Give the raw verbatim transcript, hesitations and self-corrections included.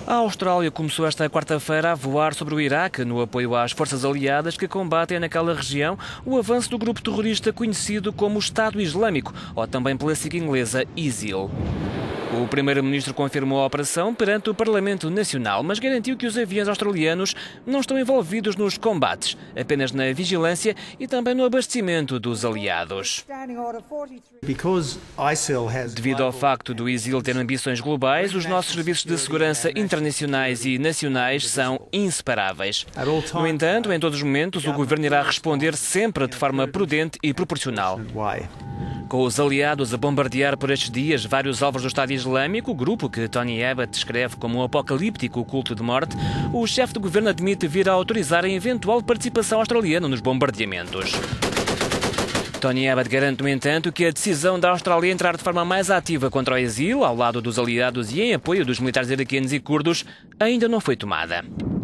A Austrália começou esta quarta-feira a voar sobre o Iraque no apoio às forças aliadas que combatem naquela região o avanço do grupo terrorista conhecido como Estado Islâmico, ou também pela sigla inglesa ISIL. O primeiro-ministro confirmou a operação perante o Parlamento Nacional, mas garantiu que os aviões australianos não estão envolvidos nos combates, apenas na vigilância e também no abastecimento dos aliados. Devido ao facto do ISIL ter ambições globais, os nossos serviços de segurança internacionais e nacionais são inseparáveis. No entanto, em todos os momentos, o governo irá responder sempre de forma prudente e proporcional. Com os aliados a bombardear por estes dias vários alvos do Estado Islâmico, o grupo que Tony Abbott descreve como um apocalíptico culto de morte, o chefe de governo admite vir a autorizar a eventual participação australiana nos bombardeamentos. Tony Abbott garante, no entanto, que a decisão da Austrália entrar de forma mais ativa contra o ISIL, ao lado dos aliados e em apoio dos militares iraquianos e curdos, ainda não foi tomada.